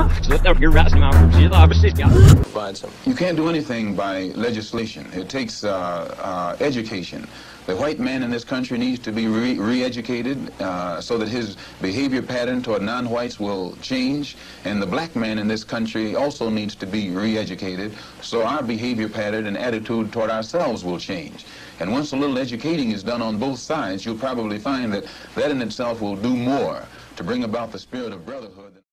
Find some. You can't do anything by legislation. It takes education. The white man in this country needs to be re-educated so that his behavior pattern toward non-whites will change, and the black man in this country also needs to be re-educated so our behavior pattern and attitude toward ourselves will change. And once a little educating is done on both sides, you'll probably find that that in itself will do more to bring about the spirit of brotherhood.